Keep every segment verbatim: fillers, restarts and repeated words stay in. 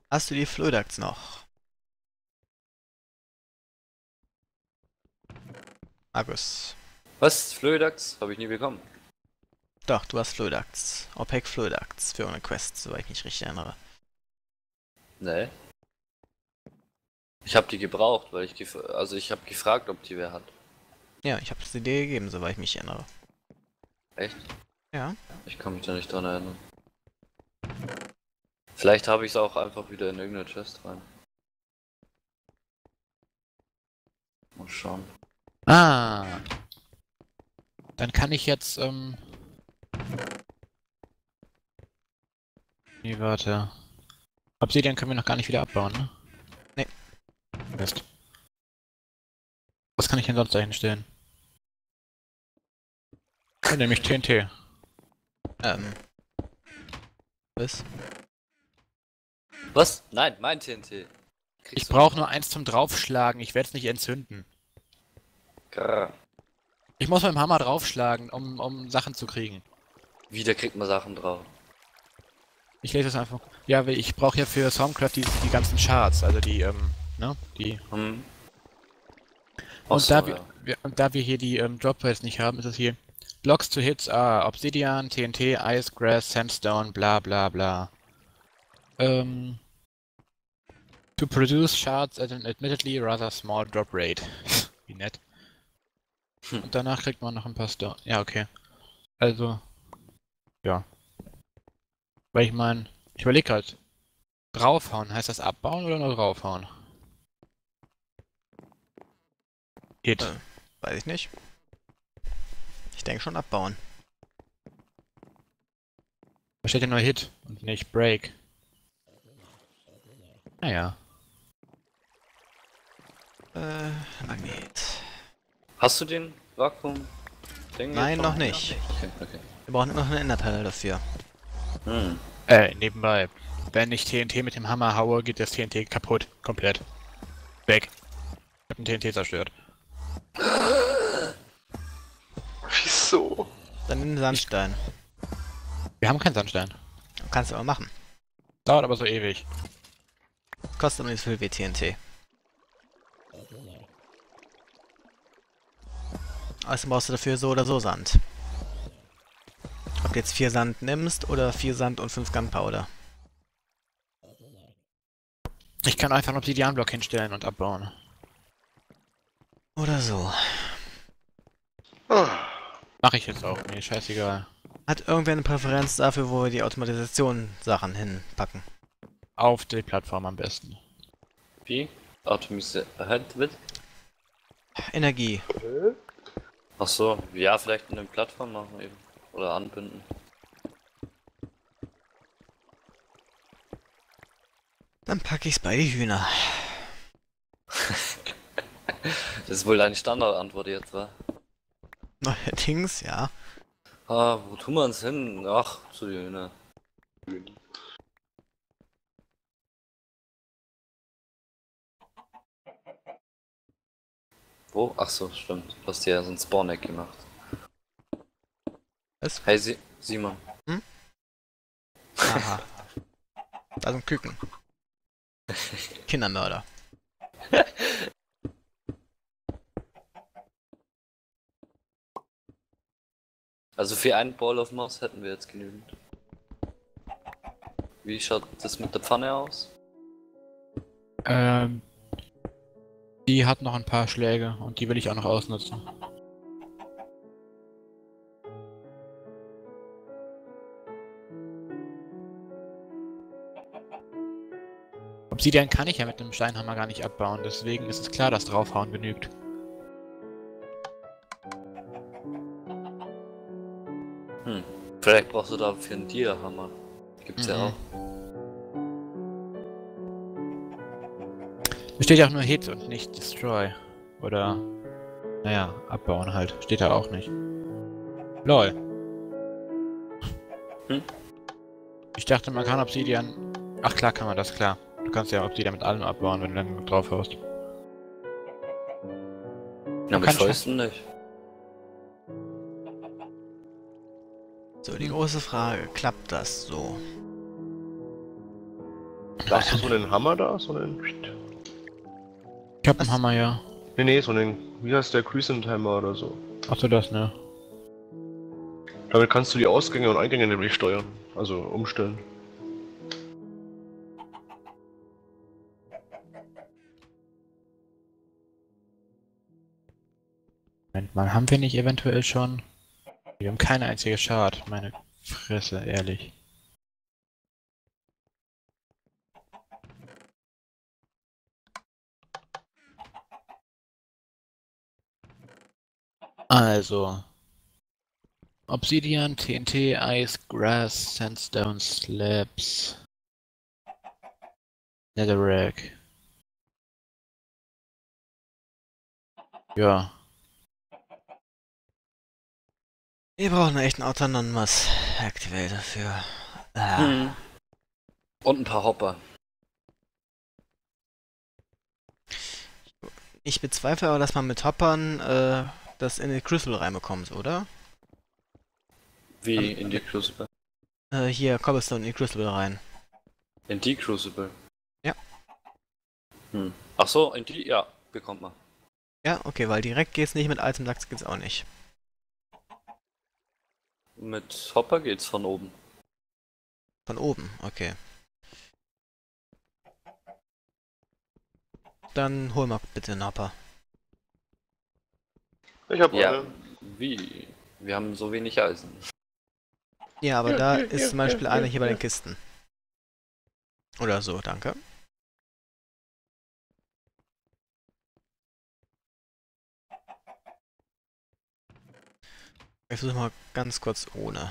Hast du die Flödax noch? Markus. Was? Flödax? Habe ich nie bekommen. Doch, du hast Flödax. Opaque Flödax für eine Quest, soweit ich mich richtig erinnere. Nee. Ich habe die gebraucht, weil ich gef also ich habe gefragt, ob die wer hat. Ja, ich habe sie dir gegeben, soweit ich mich erinnere. Echt? Ja. Ich kann mich da nicht dran erinnern. Vielleicht habe ich es auch einfach wieder in irgendeine Chest rein. Mal schauen. Ah. Dann kann ich jetzt, ähm... Nee, warte. Obsidian können wir noch gar nicht wieder abbauen, ne? Nee. Mist. Was kann ich denn sonst da hinstellen? Ja, nämlich T N T. Ähm. Was? Was? Nein, mein T N T. Kriegst Ich du brauche nicht. nur eins zum Draufschlagen, ich werde es nicht entzünden. Grrr. Ich muss mit dem Hammer draufschlagen, um, um Sachen zu kriegen. Wieder kriegt man Sachen drauf. Ich lese es einfach. Ja, weil ich brauche ja für Soundcraft die, die ganzen Charts, also die, ähm, ne? Die. Hm. Ach Und, so, da wir, ja. wir, und da wir hier die ähm, Drop Rates nicht haben, ist es hier. Blocks to Hits are Obsidian, T N T, Ice, Grass, Sandstone, bla bla bla. Ähm. To produce shards at an admittedly rather small drop rate. Wie nett. Hm. Und danach kriegt man noch ein paar Stone. Ja, okay. Also. Ja. Weil ich meine, ich überlege halt. Draufhauen, heißt das abbauen oder nur draufhauen? Hit. Äh, weiß ich nicht. Ich denke schon abbauen. Da steht ja nur Hit und nicht Break. Naja. Äh, Magnet. Hast du den Vakuum? Ding Nein, jetzt noch schon? nicht. Okay, okay. Wir brauchen immer noch eine Enderperle dafür. Hm. Äh, nebenbei. Wenn ich T N T mit dem Hammer haue, geht das T N T kaputt. Komplett. Weg. Ich hab ein T N T zerstört. Wieso? Dann nimm den Sandstein. Wir haben keinen Sandstein. Kannst du aber machen. Dauert aber so ewig. Kostet aber nicht so viel wie T N T. Außerdem brauchst du dafür so oder so Sand. Ob du jetzt vier Sand nimmst oder vier Sand und fünf Gunpowder. Ich kann einfach einen Obsidianblock hinstellen und abbauen. Oder so. Ah, Mach ich jetzt auch. Mir scheißegal. Hat irgendwer eine Präferenz dafür, wo wir die Automatisation-Sachen hinpacken? Auf die Plattform am besten. Wie? Atomise Ahead with? Energie. Ach so, ja, vielleicht eine Plattform machen eben. Oder anbinden. Dann packe ich's bei die Hühner. Das ist wohl deine Standardantwort jetzt, wa? Neuerdings, ja. Ah, wo tun wir uns hin? Ach, zu den Hühnern. Wo? Ach so, stimmt. Du hast ja so ein Spawn-Egg gemacht. Was? Hey, Si Simon. Aha. Da sind Küken. Kindermörder. Also für einen Ball of Moss hätten wir jetzt genügend. Wie schaut das mit der Pfanne aus? Ähm. Die hat noch ein paar Schläge und die will ich auch noch ausnutzen. Obsidian kann ich ja mit dem Steinhammer gar nicht abbauen, deswegen ist es klar, dass draufhauen genügt. Hm. Vielleicht brauchst du dafür einen Dia-Hammer. Gibt's Mhm. ja auch. Da steht ja auch nur Hit und nicht Destroy. Oder, naja, abbauen halt. Steht da auch nicht. Lol. Hm? Ich dachte, man kann Obsidian... Ach klar kann man das, klar. Du kannst ja Obsidian mit allem abbauen, wenn du dann drauf haust. Ja, mit kann schon. Fäusten nicht. So, die große Frage, klappt das so? Hast du so einen Hammer da? So einen. Ich hab einen Hammer, ja. Nee, nee, so einen. Wie heißt der? Crescent Hammer oder so. Achso, das, ne? Damit kannst du die Ausgänge und Eingänge nämlich steuern. Also umstellen. Moment mal, haben wir nicht eventuell schon? Wir haben keine einzige Schad, meine Fresse, ehrlich. Also. Obsidian, T N T, Ice, Grass, Sandstone, Slabs. Netherrack. Ja. Wir brauchen echt einen Autonomous Activator für. Ah. Hm. Und ein paar Hopper. Ich bezweifle aber, dass man mit Hoppern äh, das in den Crucible reinbekommt, oder? Wie in die Crucible? Äh, hier, Cobblestone in die Crucible rein. In die Crucible? Ja. Hm. Ach so, in die, ja, bekommt man. Ja, okay, weil direkt geht's nicht, mit Item Lachs geht's auch nicht. Mit Hopper geht's von oben. Von oben, okay. Dann hol mal bitte einen Hopper. Ich hab Ja, eine. wie? Wir haben so wenig Eisen. Ja, aber Ja, da ja, ist ja, zum Beispiel ja, einer ja, hier bei ja. den Kisten. Oder so, danke. Ich versuche mal ganz kurz ohne.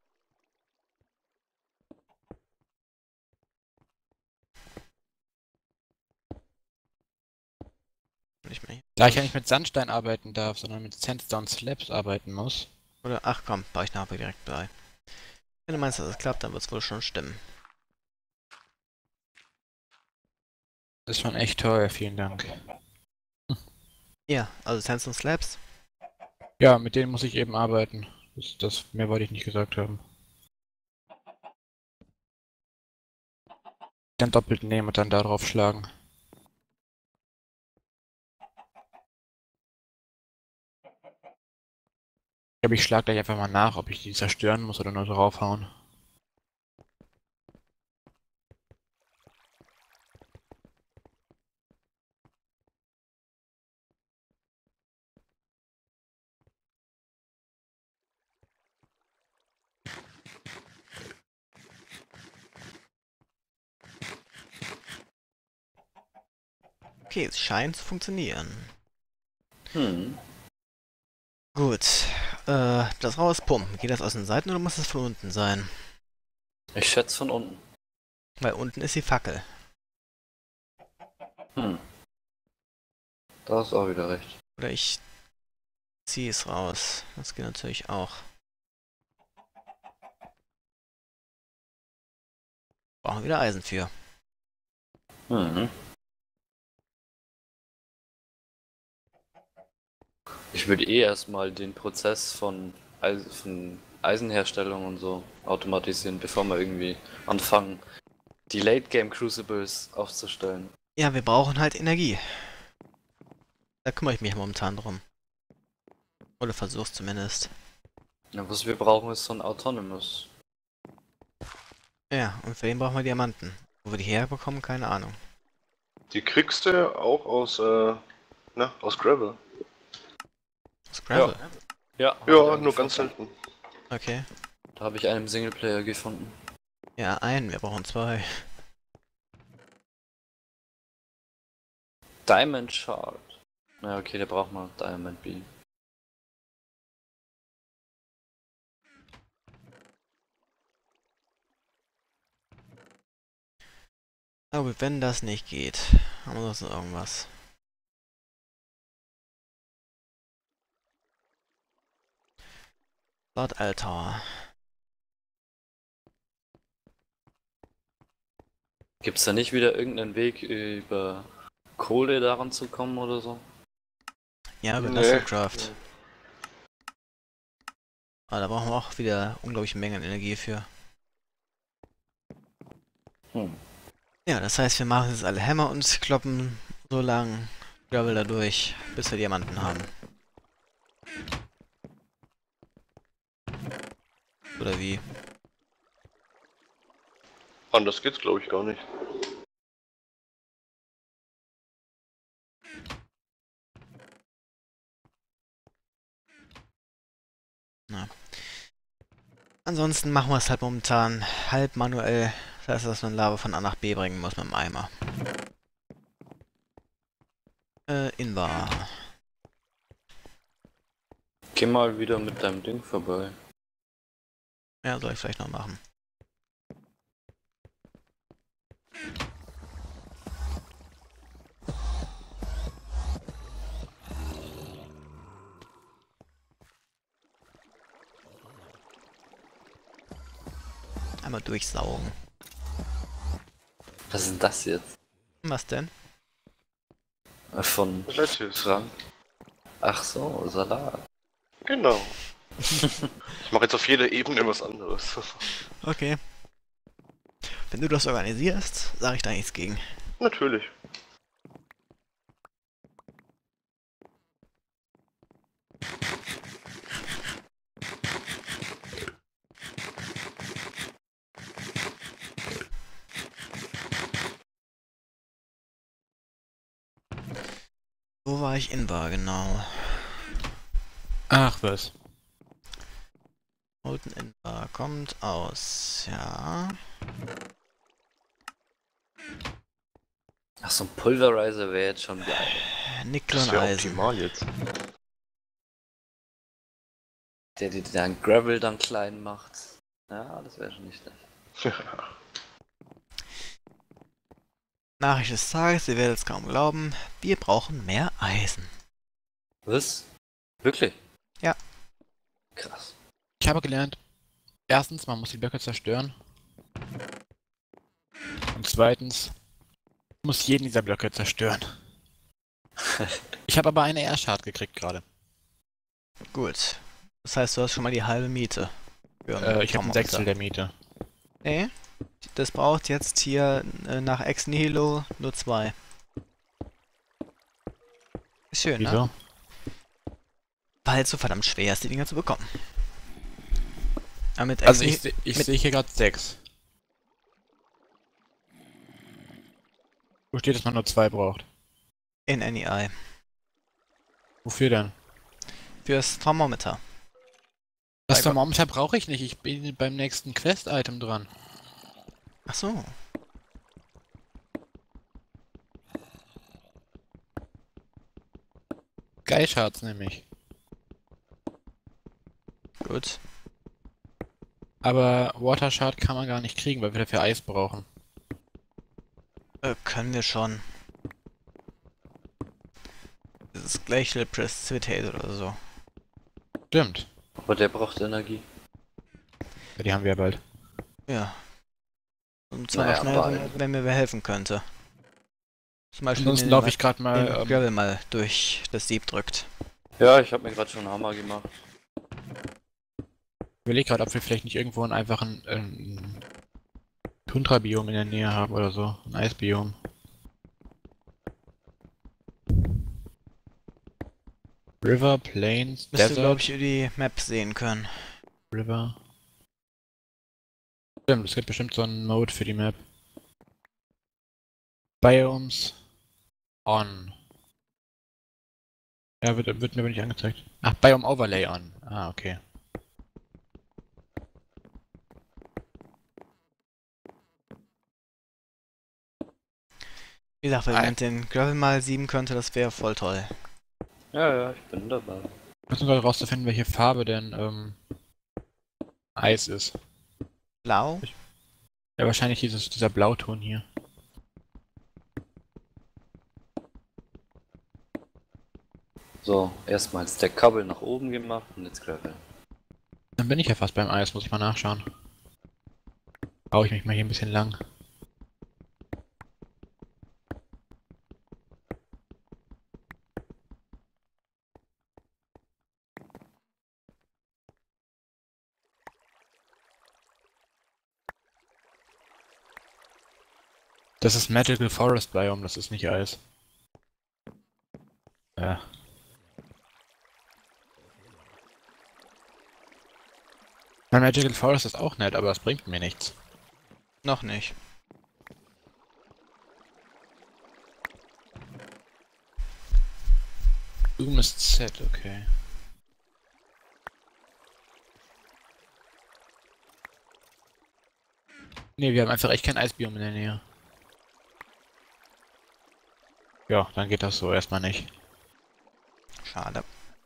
Nicht mehr hier. Da ich ja nicht mit Sandstein arbeiten darf, sondern mit Sandstone Slabs arbeiten muss. Oder, ach komm, baue ich eine Hopper direkt bei. Wenn du meinst, dass es klappt, dann wird es wohl schon stimmen. Das ist schon echt teuer, vielen Dank. Ja, also Sandstone Slabs. Ja, mit denen muss ich eben arbeiten. Das, das mehr wollte ich nicht gesagt haben. Dann doppelt nehmen und dann darauf schlagen. Ich glaube, ich schlage gleich einfach mal nach, ob ich die zerstören muss oder nur draufhauen. Okay, es scheint zu funktionieren. Hm. Gut. Äh, das rauspumpen. Geht das aus den Seiten oder muss das von unten sein? Ich schätze von unten. Weil unten ist die Fackel. Hm. Da ist auch wieder recht. Oder ich ziehe es raus. Das geht natürlich auch. Brauchen wir wieder Eisen für. Mhm. Ich würde eh erstmal den Prozess von, Eis von Eisenherstellung und so automatisieren, bevor wir irgendwie anfangen, die Late-Game Crucibles aufzustellen. Ja, wir brauchen halt Energie. Da kümmere ich mich momentan drum. Oder versuch's zumindest. Ja, was wir brauchen, ist so ein Autonomous. Ja, und für den brauchen wir Diamanten. Wo wir die herbekommen, keine Ahnung. Die kriegst du auch aus, äh, na, aus Gravel. Das Gravel. Ja, Ja, nur ganz selten. Okay. Da habe ich einen Singleplayer gefunden. Ja, einen, wir brauchen zwei. Diamond Shard. Na okay, der braucht mal Diamond Beam. Aber wenn das nicht geht, haben wir sonst noch irgendwas. Lord Altar. Gibt's da nicht wieder irgendeinen Weg über Kohle daran zu kommen oder so? Ja, über Nee. Industrialcraft. Aber da brauchen wir auch wieder unglaubliche Mengen Energie für. Hm. Ja, das heißt, wir machen jetzt alle Hämmer und kloppen so lang Gravel da durch, bis wir Diamanten haben. Oder wie? Anders geht's, glaube ich, gar nicht. Na. Ansonsten machen wir es halt momentan halb manuell. Das heißt, dass man Lava von A nach B bringen muss mit dem Eimer. Äh, Invar. Geh mal wieder mit deinem Ding vorbei. Ja, soll ich vielleicht noch machen. Einmal durchsaugen. Was ist denn das jetzt? Was denn? Äh, Von Lettuce. Frank? Ach so, Salat. Genau. Ich mache jetzt auf jeder Ebene was anderes. Okay. Wenn du das organisierst, sage ich da nichts gegen. Natürlich. Wo war ich? Invar, genau. Ach was. Molten Invar kommt aus, ja. Ach, so ein Pulverizer wäre jetzt schon geil. Nickel Das und wäre Eisen. optimal jetzt. Der dir dann Gravel dann klein macht. Ja, das wäre schon nicht schlecht. Nachricht des Tages, ihr werdet es kaum glauben, wir brauchen mehr Eisen. Was? Wirklich? Ja. Krass. Ich habe gelernt, erstens, man muss die Blöcke zerstören. Und zweitens, man muss jeden dieser Blöcke zerstören. Ich habe aber eine Airshard gekriegt gerade. Gut. Das heißt, du hast schon mal die halbe Miete. Für Äh, ich habe ein Thermometer. Sechstel der Miete. Nee. Das braucht jetzt hier äh, nach Ex Nihilo nur zwei. Ist schön, Wieso? ne? Weil es so verdammt schwer ist, die Dinger zu bekommen. Aber mit Ex Also ich, Nihilo- se- ich mit- sehe hier gerade sechs. Wo steht, dass man nur zwei braucht? in N E I. Wofür denn? Fürs Thermometer. Das Bei Gott. Thermometer brauche ich nicht, ich bin beim nächsten Quest-Item dran. Ach so. Sky-Shards nämlich. Gut. Aber Water Shard kann man gar nicht kriegen, weil wir dafür Eis brauchen. Äh, können wir schon. Das ist Glacial Precipitate oder so. Stimmt. Aber der braucht Energie. Ja, die haben wir ja bald. Ja. Und zwar Naja, noch schnell, bald. wenn, wenn mir wer helfen könnte. Zum Beispiel Ansonsten den, laufe ich gerade mal... den Ähm, Gravel mal durch das Sieb drückt. Ja, ich habe mir gerade schon einen Hammer gemacht. Ich überlege gerade, ob wir vielleicht nicht irgendwo einen einfachen ähm, Tundra-Biom in der Nähe haben oder so. Ein Eisbiom. River, Plains, Müsste, glaube Desert, ich, über die Map sehen können. River. Stimmt, es gibt bestimmt so einen Mode für die Map. Biomes on. Ja, wird, wird mir aber nicht angezeigt. Ach, Biome Overlay on. Ah, okay. Wie gesagt, wenn Ei. man den Gravel mal sieben könnte, das wäre voll toll. Ja, ja, ich bin dabei. Wir müssen gerade rauszufinden, welche Farbe denn ähm, Eis ist. Blau? Ja, wahrscheinlich dieses, dieser Blauton hier. So, erstmal Stack Kabel nach oben gemacht und jetzt Gravel. Dann bin ich ja fast beim Eis, muss ich mal nachschauen. Baue ich mich mal hier ein bisschen lang. Das ist Magical Forest Biome, das ist nicht Eis. Ja. Mein Magical Forest ist auch nett, aber das bringt mir nichts. Noch nicht. Zoom ist Z, okay. Ne, wir haben einfach echt kein Eisbiom in der Nähe. Ja, dann geht das so erstmal nicht. Schade.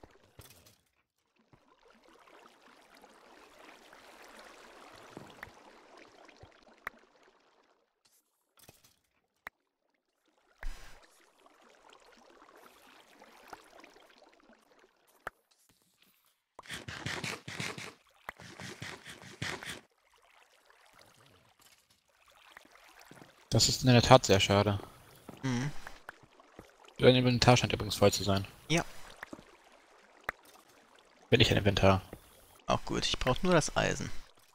Das ist in der Tat sehr schade. Mhm. Dein Inventar scheint übrigens voll zu sein. Ja. Bin ich ein Inventar. Auch gut, ich brauche nur das Eisen.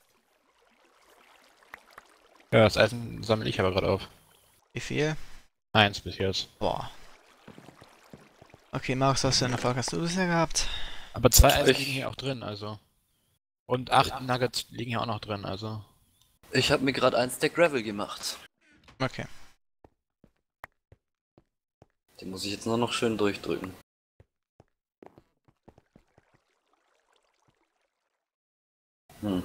Ja, das Eisen sammle ich aber gerade auf. Wie viel? Eins bis jetzt. Boah. Okay, Markus, was für einen Erfolg hast du bisher gehabt? Aber zwei Eisen Ich- liegen hier auch drin, also. Und acht Nuggets liegen hier auch noch drin, also. Ich habe mir gerade eins der Gravel gemacht. Okay. Den muss ich jetzt nur noch schön durchdrücken. Hm.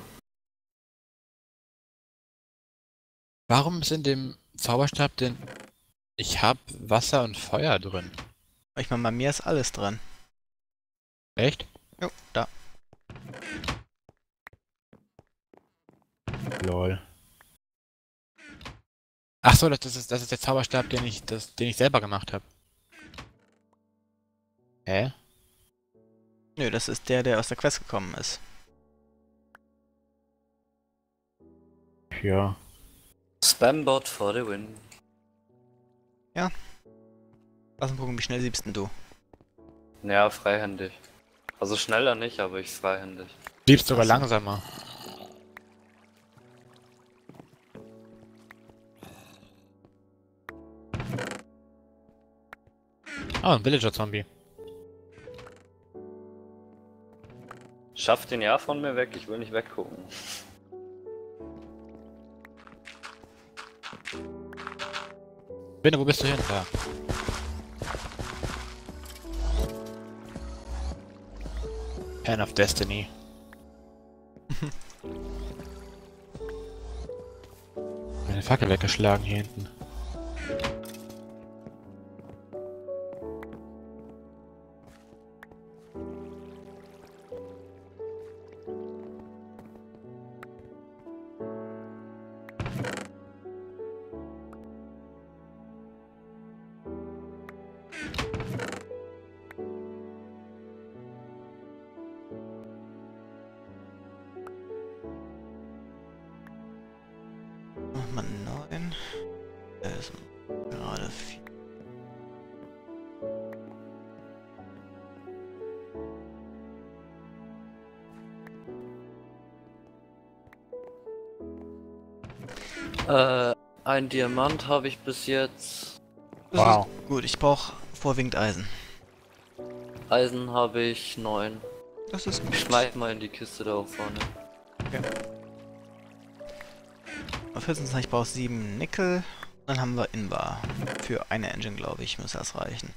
Warum ist in dem Zauberstab denn... Ich hab Wasser und Feuer drin. Ich meine, bei mir ist alles drin. Echt? Jo, da. Lol. Ach so, das ist, das ist der Zauberstab, den ich, das, den ich selber gemacht habe. Hä? Nö, das ist der, der aus der Quest gekommen ist. Ja. Spambot for the win. Lass uns gucken, wie schnell siebst denn du? Ja, freihändig. Also schneller nicht, aber ich freihändig. Liebst sogar Ach so. langsamer. Oh, ein Villager-Zombie. Schaff den ja von mir weg, ich will nicht weggucken. Binde, wo bist du hin? Da. Pen of Destiny. Meine Fackel weggeschlagen hier hinten. Mach mal neun. Also, gerade vier. Äh, ein Diamant habe ich bis jetzt. Das Wow. ist gut, ich brauche vorwiegend Eisen. Eisen habe ich neun. Das ist gut. Ich schmeiß mal in die Kiste da auch vorne. Auf vierzehn ich brauche sieben Nickel. Dann haben wir Invar. Für eine Engine, glaube ich, muss das reichen.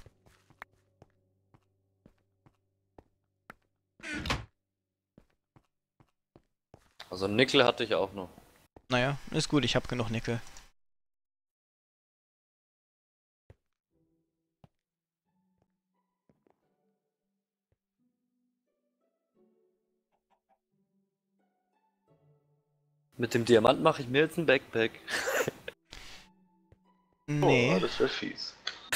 Also Nickel hatte ich auch noch. Naja, ist gut, ich habe genug Nickel. Mit dem Diamant mache ich mir jetzt ein Backpack. Nee, Oh, das wäre fies.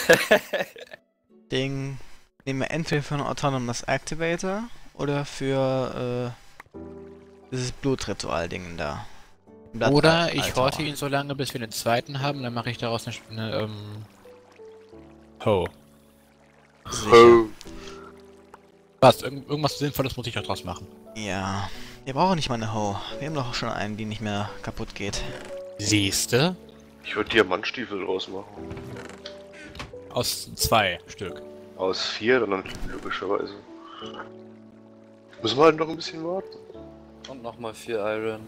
Ding nehmen wir entweder für einen Autonomous Activator oder für äh, dieses Blutritual-Ding da. Blatt- Oder ich Altar. horte ihn so lange, bis wir den zweiten haben, dann mache ich daraus eine, eine ähm... Ho. Sicher. Was? Irgend, irgendwas Sinnvolles muss ich doch draus machen. Ja, wir brauchen nicht mal eine Ho. Wir haben doch schon einen, die nicht mehr kaputt geht. Siehste? Ich würde Diamantstiefel draus machen. Aus zwei Stück. Aus vier, dann logischerweise. Müssen wir halt noch ein bisschen warten. Und nochmal vier Iron.